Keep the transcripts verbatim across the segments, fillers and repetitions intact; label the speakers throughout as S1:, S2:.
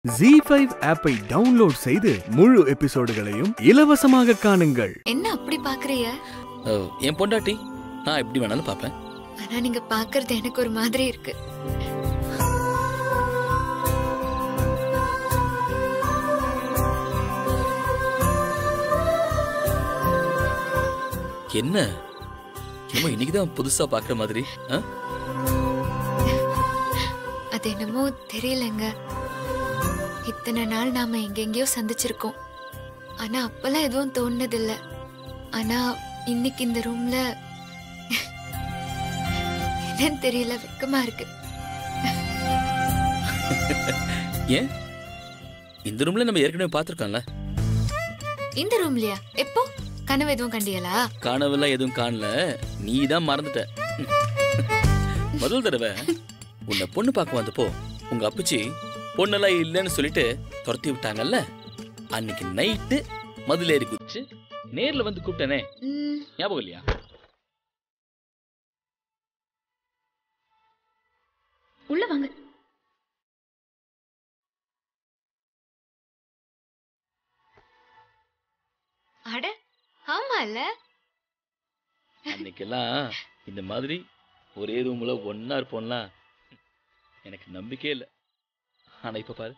S1: ஜீ five ஆப்பை download செய்து முழு எபிசோடுகளையும் இலவசமாக காணுங்கள்.
S2: என்ன அப்படி பாக்குறீங்க?
S3: என் பொண்டாட்டி நான் எப்படி வேணாலும் பாப்பேன்.
S2: ஆனா நீங்க பாக்குறது எனக்கு ஒரு மாதிரி இருக்கு.
S3: என்ன என்னமோ இன்னைக்குதான் புதுசா பாக்குற மாதிரி.
S2: அது என்னமோ தெரியலங்க. இத்தனை நாள் நாம எங்கெங்கயோ சந்திச்சிருக்கோம். ஆனா அப்பெல்லாம் எதுவும் தோணுனதில்ல. ஆனா இன்னைக்கு இந்த ரூம்ல என்னன்னு தெரியல, வெக்கமா இருக்கு.
S3: ஏன்? இந்த ரூம்ல நம்ம ஏற்கனவே பாத்துருக்கோம்ல.
S2: இந்த ரூம்லயா? எப்போ? கனவு எதுவும் கண்டியலா?
S3: கனவுலாம் எதுவும் காணல, நீ தான் மறந்துட்ட. முதல் தடவை உன்னை பொண்ணு பார்க்க வந்தப்போ உங்க அப்பச்சி பொண்ணெல்லாம் இல்லைன்னு சொல்லிட்டு துரத்தி விட்டாங்கல்ல. அன்னைக்கு நைட்டு மதுளேறி குதிச்சு நேர்ல வந்து கூப்பிட்டனே, ஞாபகம் இல்லையா?
S2: உள்ள வாங்க. அட ஆமா இல்ல,
S3: அன்னைக்கெல்லாம் இந்த மாதிரி ஒரே ரூம்ல ஒன்னா இருப்போம்லாம் எனக்கு நம்பிக்கையே இல்லை. ஆனா இப்ப பாரு,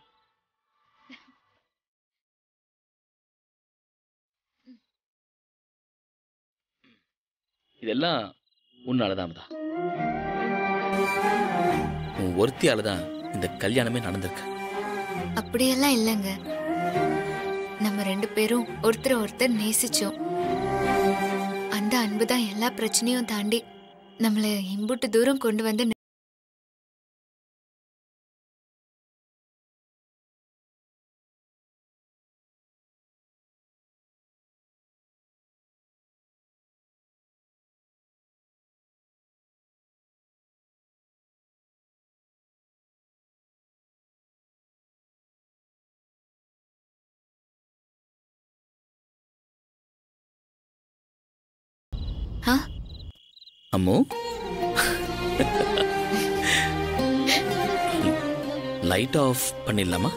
S3: இதெல்லாம் உன்னாலதான். உன் ஒருத்தியாலதான் இந்த கல்யாணமே நடந்திருக்கு.
S2: அப்படியெல்லாம் இல்லைங்க. நம்ம ரெண்டு பேரும் ஒருத்தர் ஒருத்தர் நேசிச்சோம். அந்த அன்புதான் எல்லா பிரச்சனையும் தாண்டி நம்மள இம்புட்டு தூரம் கொண்டு வந்து.
S3: அம்மு, லைட் ஆஃப் பண்ணிடலாமா?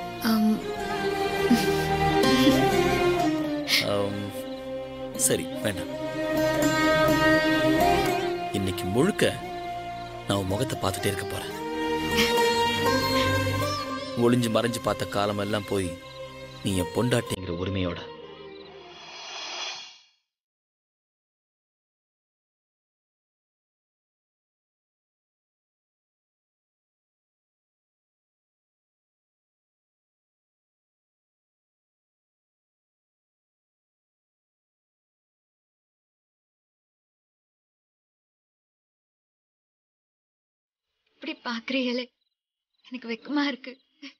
S3: சரி, வேண்டாம். இன்னைக்கு முழுக்க நான் முகத்தை பார்த்துட்டே இருக்க போறேன். ஒளிஞ்சு மறைஞ்சு பார்த்த காலம் எல்லாம் போய் நீ என் பொண்டாட்டிங்கிற உரிமையோட
S2: இப்படி பாக்குறீங்களே, எனக்கு வெக்கமா இருக்கு.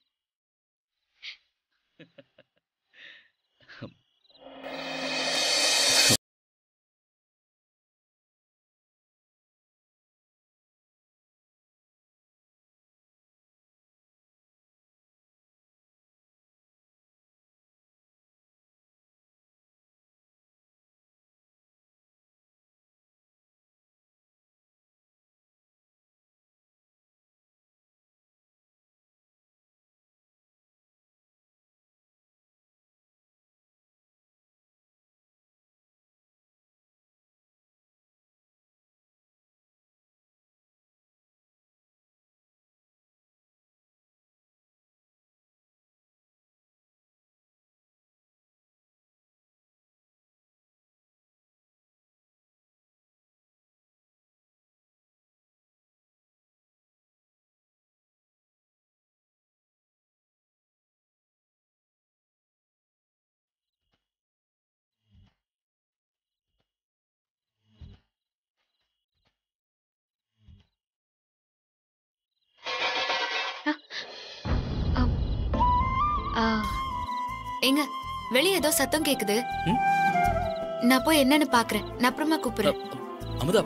S2: எங்க வெளியே ஏதோ சத்தம் கேக்குது. நான் போய் என்னன்னு பாக்குறேன். நான் அப்புறமா கூப்பிடுறேன்.
S3: அமுதா,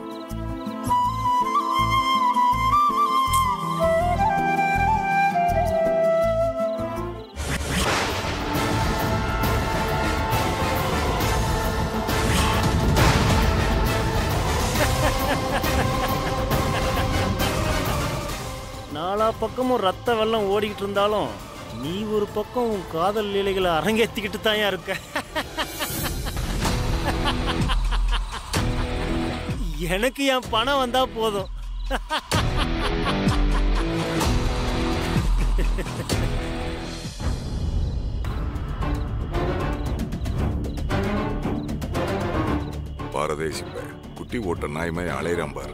S4: நாலா பக்கமும் ரத்த வெள்ளம் ஓடிக்கிட்டு இருந்தாலும் நீ ஒரு பக்கம் காதல் லீலைகளை அரங்கேற்றிக்கிட்டு தான் இருக்க. எனக்கு என் பணம் வந்தா போதும்.
S5: பாரதேசி குட்டி ஓட்ட நாய்மை அலையிறான் பாரு.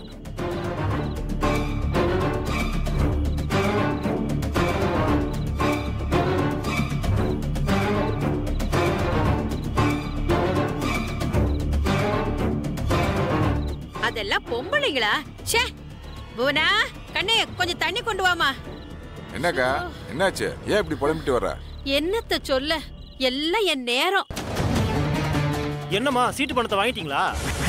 S6: அதெல்லாம் பொம்பளைங்களா? ச்சே புவனா, கண்ணே கொஞ்சம் தண்ணி கொண்டு வாமா.
S5: என்னக்கா என்னாச்சு? ஏன் இப்படி புலம்பிட்டு வர?
S6: என்னத்த சொல்ல, எல்லாம் என் நேரம்.
S4: என்னம்மா சீட்டு பணத்தை வாங்கிட்டீங்களா?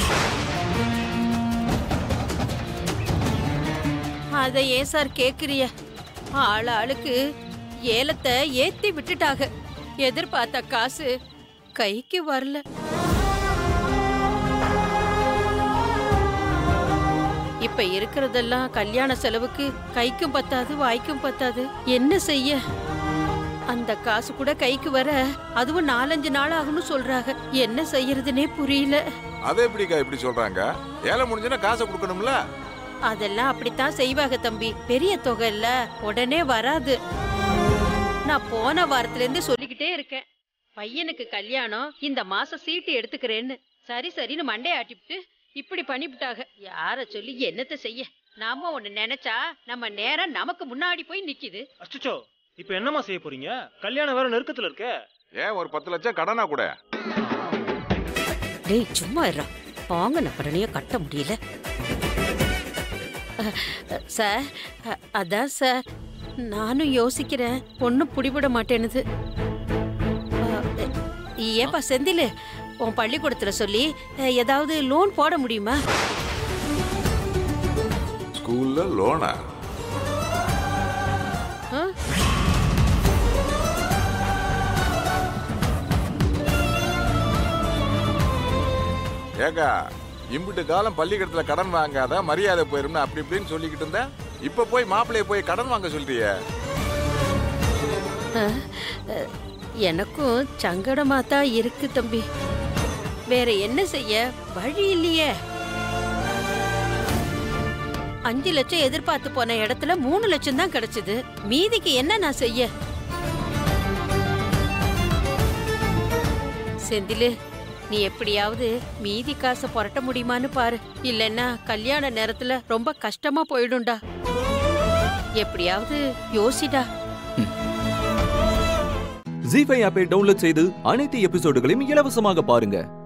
S6: அத ஏன் சார் கேக்குறிய? ஆள் ஆளுக்கு ஏலத்தை ஏத்தி விட்டுட்டாங்க. எதிர்பார்த்த காசு கைக்கு வரல. இப்ப இருக்கிறதெல்லாம் கல்யாண செலவுக்கு கைக்கும் பத்தாது வாய்க்கும் பத்தாது. என்ன செய்ய? அந்த காசு கூட கைக்கு வர அதுவும் நாலஞ்சு நாள் ஆகும்னு சொல்றாங்க. என்ன செய்யறதுனே புரியல.
S5: அதை எப்படிக்கா இப்படி சொல்றாங்க? ஏலம் முடிஞ்சுனா காசை கொடுக்கணும்ல?
S6: அதெல்லாம் அப்படித்தான் செய்வாங்க தம்பி. பெரிய தொகை இல்ல, உடனே வராது. நான் போன வாரத்துல இருந்து சொல்லிக்கிட்டே இருக்கேன், பையனுக்கு கல்யாணம் இந்த மாசம் சீட்டு எடுத்துக்கிறேன்னு. சரி சரின்னு மண்டைய ஆட்டிவிட்டு இப்படி பண்ணிவிட்டாங்க. யார சொல்லி என்னத்த செய்ய? நாம ஒண்ணு நினைச்சா நம்ம நேரம் நமக்கு முன்னாடி போய் நிக்குது.
S4: அச்சச்சோ, இப்ப என்னமா செய்ய போறீங்க? கல்யாணம் வேற நெருக்கத்துல இருக்க.
S5: ஏன் ஒரு பத்து லட்சம் கடனா கூட?
S6: டேய் சும்மா இருடா, வாங்கின கடனையே கட்ட முடியல. சார் அதான் சார் நானும் யோசிக்கிறேன், ஒன்னும் புடிபட மாட்டேனுது. ஏப்பா செந்தில், உன் பள்ளிக்கூடத்துல சொல்லி ஏதாவது லோன் போட முடியுமா?
S5: ஸ்கூல்ல லோனா? ஏக்கா இம்பிட்டு காலம் பள்ளிக்கூடத்துல கடன் வாங்காத மரியாதை போயிரும்னு அப்படி இப்படின்னு சொல்லிக்கிட்டு இருந்த, இப்ப போய் மாப்பிள்ளைய போய் கடன் வாங்க சொல்றிய?
S6: எனக்கும் சங்கடமா தான் இருக்கு தம்பி. வேற என்ன செய்ய, வழி இல்லையே. அஞ்சு லட்சம் எதிர்பார்த்து போன இடத்துல மூணு லட்சம் தான் கிடைச்சது. மீதிக்கு என்ன நான் செய்ய? செந்திலு, நீ எப்படியாவது மீதி காசை புரட்ட முடியுமான்னு பாரு. இல்லைன்னா கல்யாண நேரத்துல ரொம்ப கஷ்டமா போயிடும்டா. எப்படியாவது யோசிடா.
S7: ஜீ ஃபைவ் ஆப்பை டவுன்லோட் செய்து அனைத்து எபிசோடுகளையும் இலவசமாக பாருங்க.